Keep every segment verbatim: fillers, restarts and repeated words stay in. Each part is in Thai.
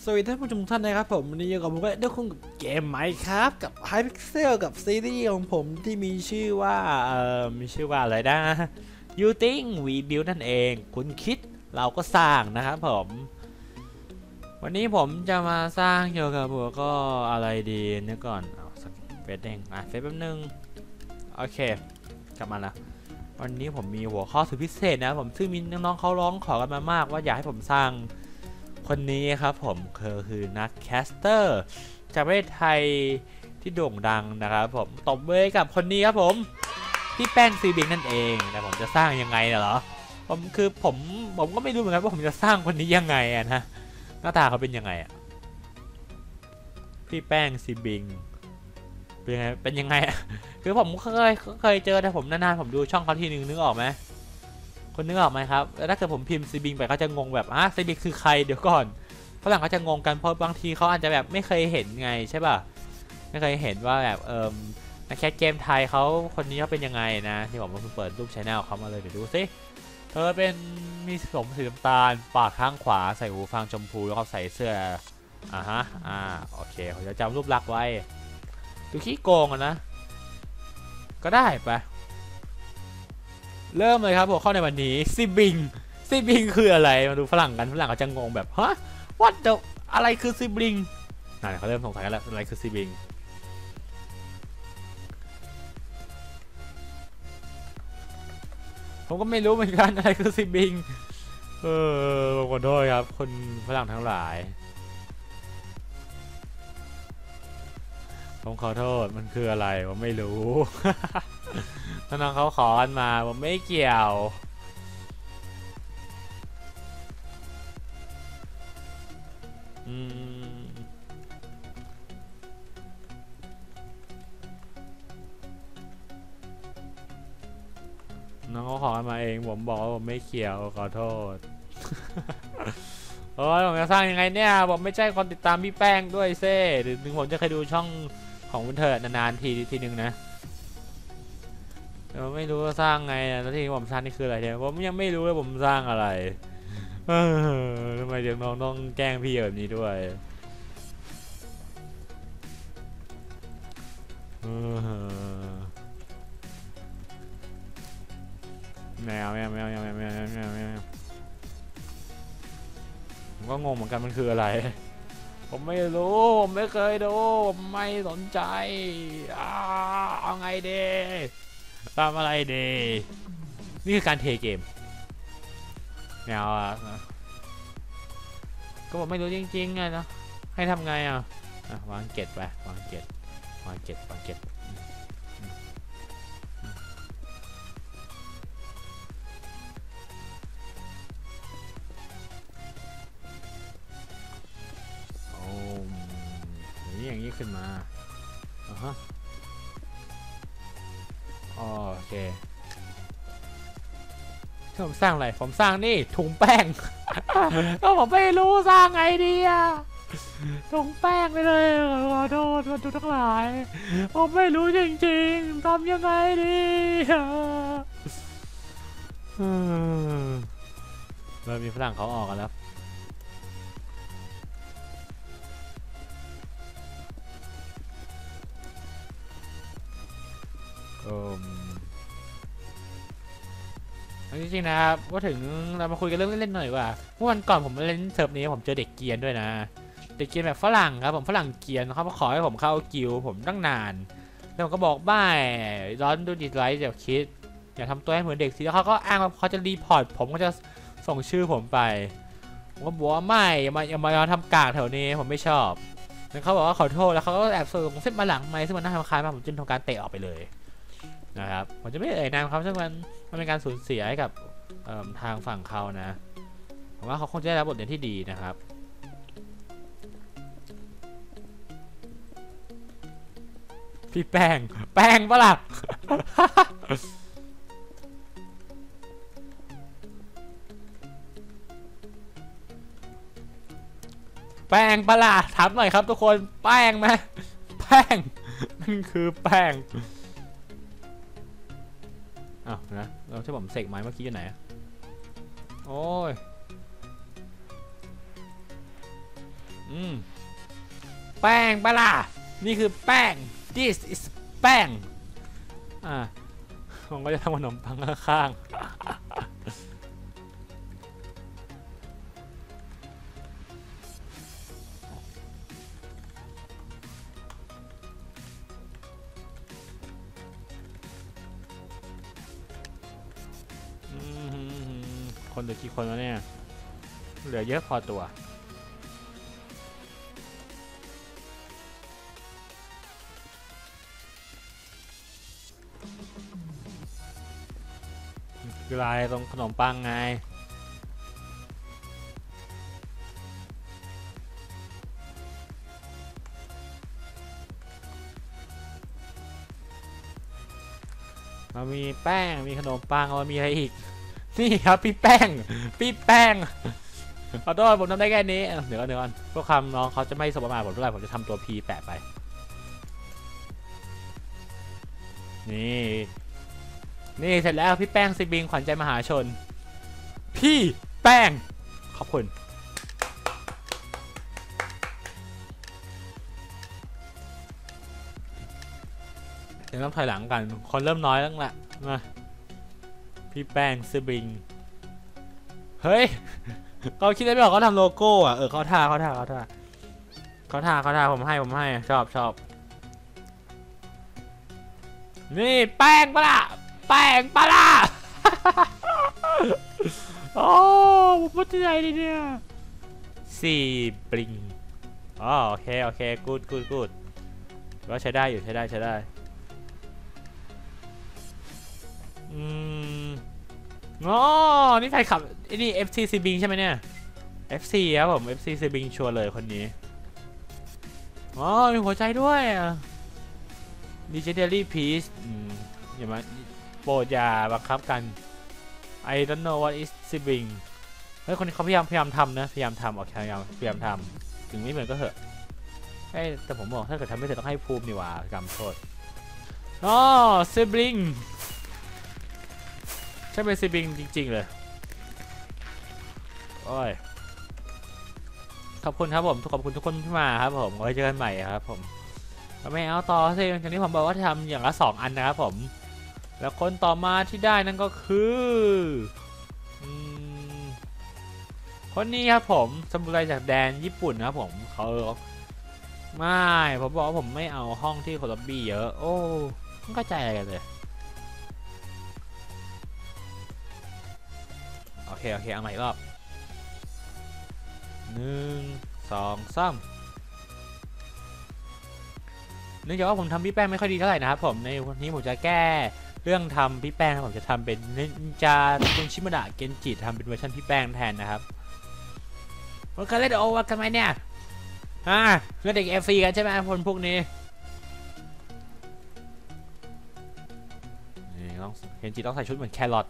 วัสดีท่านผู้ชมทุกท่านนะครับผมวันนี้อยู่กับผมก็ได้คุ้มกับเกมไหมครับกับ Hypixel กับซีรีส์ของผมที่มีชื่อว่าเอ่อมีชื่อว่าอะไรนะ You Think We Build นั่นเองคุณคิดเราก็สร้างนะครับผมวันนี้ผมจะมาสร้างเกี่ยวกับหัวก็อะไรดีนึกก่อนเอาสักเฟซเด้งอ่ะเฟซแป๊บนึงโอเคกลับมาแล้ววันนี้ผมมีหัวข้อสุดพิเศษนะผมซึ่งมีน้องๆเขาร้องขอกันมามากว่าอยากให้ผมสร้างคนนี้ครับผมคือคือนักแคสเตอร์จากประเทศไทยที่โด่งดังนะครับผมตบมือกับคนนี้ครับผมพี่แป้งซีบิงนั่นเองแต่ผมจะสร้างยังไงเหรอผมคือผมผมก็ไม่รู้เหมือนกันว่าผมจะสร้างคนนี้ยังไงอะนะหน้าตาเขาเป็นยังไงอะพี่แป้งซีบิงเป็นยังไงเป็นยังไงอะคือผมเคยเคยเจอแต่ผมนานๆผมดูช่องเขาทีนึงนึกออกไหมคนนึกออกไหมครับแล้วถ้าเกิดผมพิมพ์ซีบิงไปเขาจะงงแบบอ่ะซีบิงคือใครเดี๋ยวก่อนฝรั่งเขาจะงงกันเพราะบางทีเขาอาจจะแบบไม่เคยเห็นไงใช่ป่ะไม่เคยเห็นว่าแบบเอ่อนักแคสเกมไทยเขาคนนี้เขาเป็นยังไงนะที่ผมเพิ่งเปิดรูปชแนลเขามาเลยเดี๋ยวดูสิเธอเป็นมีผมสีน้ำตาลปากข้างขวาใส่หูฟังชมพูแล้วก็ใส่เสื้ออ่าฮะอ่าโอเคผมจะจำรูปลักษณ์ไว้ดูขี้โกงอะนะก็ได้ไปเริ่มเลยครับหัวข้อในวันนี้ซีบิงซีบิงคืออะไรมาดูฝรั่งกันฝรั่งเขาจะงงแบบฮะ what the อะไรคือซีบิงนั่นเขาเริ่มสงสัยกันแล้วอะไรคือซีบิงผมก็ไม่รู้เหมือนกันอะไรคือซีบิงเออขอโทษครับคนฝรั่งทั้งหลายผมขอโทษมันคืออะไรผมไม่รู้ถ้าน้องเขาขอกันมาผมไม่เกี่ยวอืมน้องเขาขอกันมาเองผมบอกว่าผมไม่เกี่ยวขอโทษโอ้ยผมจะสร้างยังไงเนี่ยผมไม่ใช่คนติดตามพี่แป้งด้วยเซ่ถึงผมจะเคยดูช่องของคุณเถิดนานๆทีทีนึงนะแต่ผมไม่รู้ว่าสร้างไงนะแล้วที่ผมสร้างนี่คืออะไรเนี่ยผมยังไม่รู้เลยผมสร้างอะไรเออทำไมเด็กน้องต้องแกล้งพี่แบบนี้ด้วยเออแมวแมวแมวแมวแมวแมวแมวแมวผมก็งงเหมือนกันมันคืออะไรผมไม่รู้ผมไม่เคยดูผมไม่สนใจอ้าเอาไงดีทำอะไรดีนี่คือการเทเกมแนวอ่ะก็ผมไม่รู้จริงๆไงนะให้ทำไงอ่ะวางเก็ตไปวางเก็ตวางเก็ตวางเก็ตอย่างนี้ขึ้นมาอ่าฮะโอเคที่ผมสร้างอะไรผมสร้างนี่ถุงแป้งก็ผมไม่รู้สร้างไงดีอะถุงแป้งไปเลยขอโทษขอโทษทั้งหลายผมไม่รู้จริงๆทำยังไงดีเริ่มมีฝรั่งเขาออกกันแล้วจริงๆนะครับว่าถึงเรามาคุยกันเรื่องเล่นๆหน่อยว่าเมื่อวันก่อนผมเล่นเซิร์ฟนี้ผมเจอเด็กเกียนด้วยนะเด็กเกียนแบบฝรั่งครับผมฝรั่งเกียนเขามาขอให้ผมเข้ากิลผมตั้งนานแล้วผมก็บอกไม่ร้อนดูดิสไลท์เดี๋ยวคิดอย่าทำตัวให้เหมือนเด็กสิแล้วเขาก็อ้างว่าเขาจะรีพอร์ตผมก็จะส่งชื่อผมไปผมก็บอกว่าไม่อย่ามาอย่ามาทำกากแถวนี้ผมไม่ชอบแล้วเขาบอกว่าขอโทษแล้วเขาก็แอบส่งเส้นมาหลังไม่ซึ่งมันน่ารำคาญมากผมจึงทำการเตะออกไปเลยนะครับผมจะไม่เอ่ยนามครับซึ่งมันมันเป็นการสูญเสียให้กับทางฝั่งเขานะผมว่าเขาคงจะได้รับบทเรียนที่ดีนะครับพี่แป้งแป้งปะล่ะแป้งปะล่ะถามหน่อยครับทุกคนแป้งไหมแป้งนั่นคือแป้งอ้าวนะเราที่ผมเสกไม้เมื่อกี้อยู่ไหนโอ้ยอืมแป้งปะล่ะนี่คือแป้ง this is แป้งอ่าผมก็จะทำขนมปังข้างคนเหลือกี่คนแล้วเนี่ยเหลือเยอะพอตัวคือลายตรงขนมปังไงเรามีแป้งมีขนมปังเรามีอะไรอีกนี่ครับพี่แป้งพี่แป้งขอโทษผมทำได้แค่นี้เดี๋ยวก่อนเดี๋ยวก่อนพวกคำน้องเขาจะไม่สบประมาทผมเท่าไหร่ผมจะทำตัว P แปะไปนี่นี่เสร็จแล้วพี่แป้งซิบิงขวัญใจมหาชนพี่แป้งขอบคุณเดี๋ยวต้องถอยหลังกันคนเริ่มน้อยแล้วละมาพี่แป้งซิบิงเฮ้ยเขาคิดได้ไม่ออกเขาทำโลโก้อะเออเขาท่าเขาท่าเขาท่าเขาท่าเขาท่าผมให้ผมให้ชอบชอบนี่แป้งปะล่ะแป้งปะล่ะโอ้ผมพูดใจดีเนี่ยสี่ปริงอ๋อโอเคโอเคกูดกูดกูดก็ใช้ได้อยู่ใช้ได้ใช้ได้อืมอ๋อนี่ใครขับไอ้นี่ เอฟ ซี ซีบิงใช่ไหมเนี่ย เอฟ ซี ครับผม เอฟ ซี ซีบิงชัวร์เลยคนนี้อ๋อมีหัวใจด้วยดิจิทัลลี่พีซอย่ามาโปรดอย่าบังคับกัน I don't know what is sibling เฮ้ยคนนี้เขาพยายามพยายามทำนะพยายามทำโอเคพยายามพยายามทำถึงไม่เหมือนก็เหอะเฮ้ยแต่ผมบอกถ้าเกิดทำไม่เสร็จต้องให้ภูมินี่หว่ากรรมโทษอ๋อ sibling ใช่เป็น sibling จริงๆเลยโอ้ยขอบคุณครับผมขอบคุณทุกคนที่มาครับผมไว้เจอกันใหม่ครับผมไม่เอาต่อสิอย่างนี้ผมบอกว่าทำอย่างละสองอันนะครับผมแล้วคนต่อมาที่ได้นั่นก็คือคนนี้ครับผมสมุไรจากแดนญี่ปุ่นนะครับผมเขาไม่ผมบอกว่าผมไม่เอาห้องที่โคลอบบี้เยอะโอ้ไม่เข้าใจอะไรกันเลยโอเคโอเคเอาใหม่รอบหนึ่งสองสามเนื่องจากว่าผมทำพี่แป้งไม่ค่อยดีเท่าไหร่นะครับผมในวันนี้ผมจะแก้เรื่องทำพี่แป้งผมจะทำเป็นนินจาคุณชิมะดะเกนจิทำเป็นเวอร์ชันพี่แป้งแทนนะครับมันเคยเล่นโอวากันไหมเนี่ยฮะเล่นเด็กเอฟซีกันใช่ไหมคนพวกนี้นี่ต้องเกนจิต้องใส่ชุดเหมือนแครอท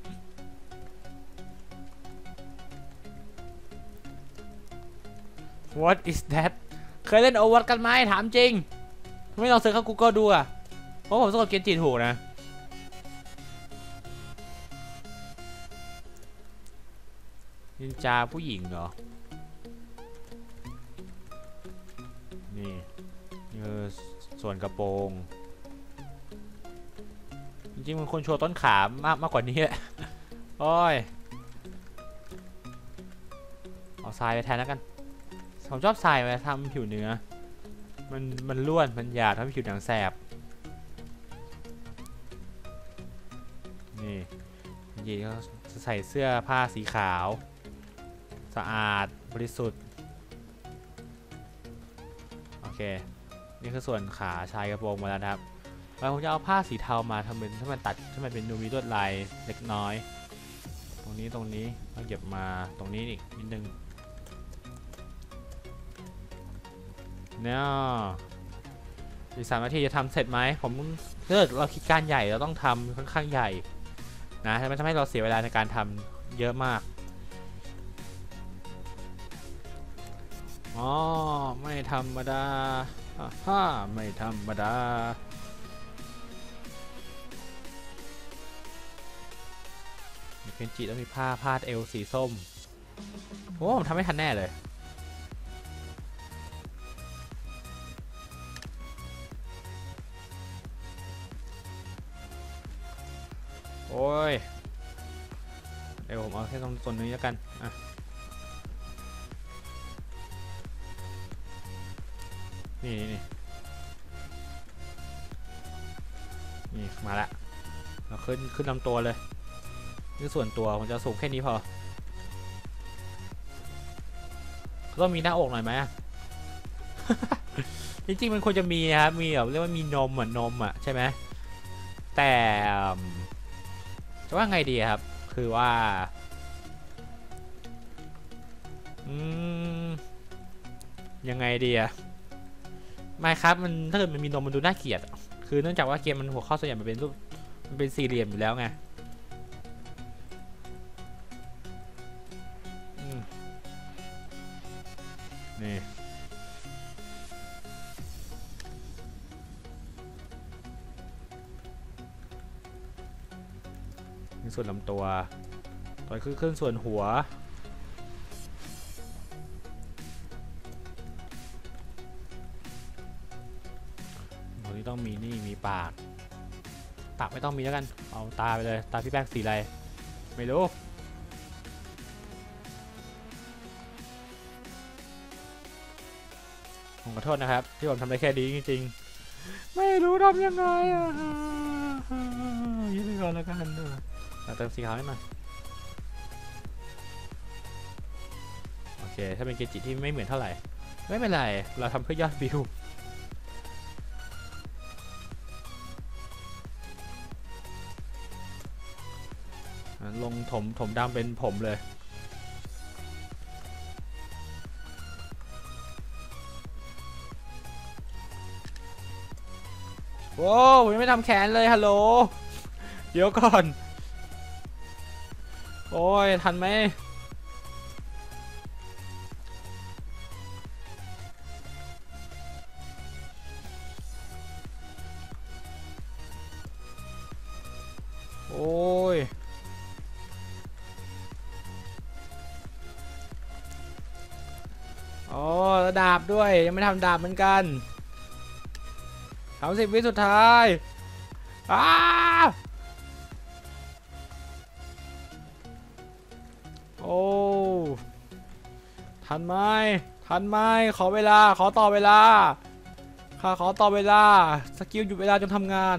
What is that เคยเล่นโอวัตกันไหมถามจริงไม่ลองเสิร์ชเข้า Google ดูอ่ะเพราะผมสะกดเกนจิถูกนะนินจาผู้หญิงเหรอนี่เออส่วนกระโปรงจริงๆมันควรโชว์ต้นขามากมากกว่านี้โอ้ยเอาทรายไปแทนแล้วกันผมชอบทรายไปทำผิวเนื้อมันมันล้วนมันหยาบทำให้ผิวหนังแสบนี่ยีก็จะใส่เสื้อผ้าสีขาวสะอาดบริสุทธิ์โอเคนี่คือส่วนขาชายกระโปรงมาแล้วนะครับแล้วผมจะเอาผ้าสีเทามาทำเป็นถ้ามันตัดถ้ามันเป็นนูมีลวดลายเล็กน้อยตรงนี้ตรงนี้ต้องเก็บมาตรงนี้อีกนิดนึงเนี่ยอีกสามนาทีจะทำเสร็จไหมผมถ้าเกิดเราคิดการใหญ่เราต้องทำค่อนข้างใหญ่นะมันทำให้เราเสียเวลาในการทำเยอะมากอ๋อไม่ธรรมดาฮ่าไม่ธรรมดาเคนจิต้องมีผ้าพาดเอวสีส้มโอ้ผมทำไม่ทันแน่เลยโอ้ยเดี๋ยวผมเอาแค่ตรงส่วนนี้แล้วกันอ่ะนี่นี่นี่มาละเราขึ้นขึ้นลำตัวเลยนี่ส่วนตัวผมจะสูงแค่นี้พอต้องมีหน้าอกหน่อยไหม จริงๆมันควรจะมีนะครับมีแบบเรียกว่ามีนมเหมือนนมอ่ะใช่ไหมแต่จะว่าไงดีครับคือว่าอืมยังไงดีอะไม่ครับมันถ้าเกิดมันมีนมมันดูน่าเกลียดคือเนื่องจากว่าเกมมันหัวข้อส่วนใหญ่มันเป็นรูปมันเป็นสี่เหลี่ยมอยู่แล้วไงนี่ในส่วนลำตัวต่อยขึ้นขึ้นส่วนหัวตรงนี้ต้องมีนี่มีปากปากไม่ต้องมีแล้วกันเอาตาไปเลยตาพี่แป้งสีอะไรไม่รู้ผมขอโทษนะครับที่ผมทำได้แค่นี้จริงๆไม่รู้ทำยังไงอ่ะยืดไปก่อนแล้วกันเติมสีขาวให้มาโอเคถ้าเป็นเกจิที่ไม่เหมือนเท่าไหร่ไม่เป็นไรเราทำเพื่อยอดวิวลงถมถมดำเป็นผมเลยโว้วยังไม่ทำแขนเลยฮัลโหลเดี๋ยวก่อนโอ้ยทันไหมโอ้ยอ๋อดาบด้วยยังไม่ทำดาบเหมือนกันสามสิบวิสุดท้ายอ้าโอ้ทันไหมทันไหมขอเวลาขอต่อเวลาข้าขอต่อเวลาสกิลหยุดเวลาจนทำงาน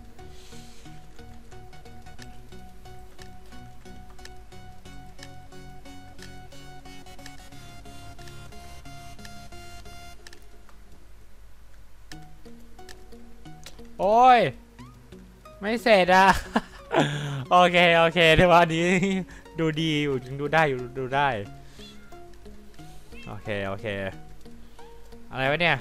โอ้ยไม่เสร็จอะโอเคโอเคแต่ว่านี้ดูดีอยู่จึงดูได้อยู่ดูได้โอเคโอเคอะไรวะเนี่ย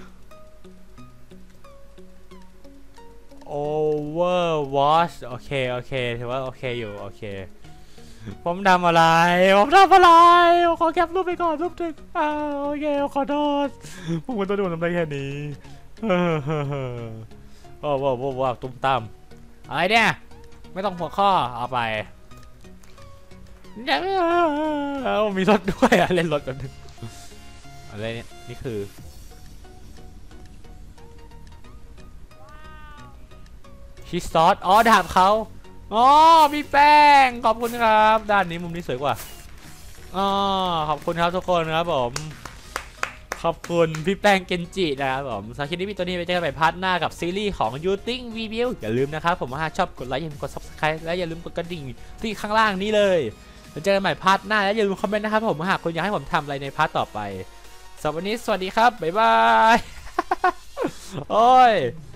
Overwatch โอเคโอเคถือว่าโอเคอยู่โอเคผมทำอะไรผมทำอะไรขอแคปรูปไปก่อนรูปถึงอ้าวโอเคขอโทษผมควรจะดูทำได้แค่นี้โอ้โหโอ้โหตุ้มตั้มอะไรเนี่ยไม่ต้องหัวข้อเอาไปเอามีรถด้วยอะเล่นรถกันอะไรเนี่ยนี่คือฮิสซอสอ๋อดาบเขาอ๋อมีแป้งขอบคุณครับด้านนี้มุมนี้สวยกว่าอ๋อขอบคุณครับทุกคนครับผมขอบคุณพี่แป้งเกนจินะครับผมสำหรับคลิปนี้มีตัวนี้ไปเจอกันใหม่พาร์ทหน้ากับซีรีส์ของ ยูติ้ง วี บิว อย่าลืมนะครับผมถ้าชอบกดไลค์อย่าลืมกด ซับสไครบ์ และอย่าลืมกดกระดิ่งที่ข้างล่างนี้เลยเจอกันใหม่พาร์ทหน้าและอย่าลืมคอมเมนต์นะครับผมหากคุณอยากให้ผมทำอะไรในพาร์ทต่อไปสำหรับวันนี้สวัสดีครับบ๊ายบายโอ้ย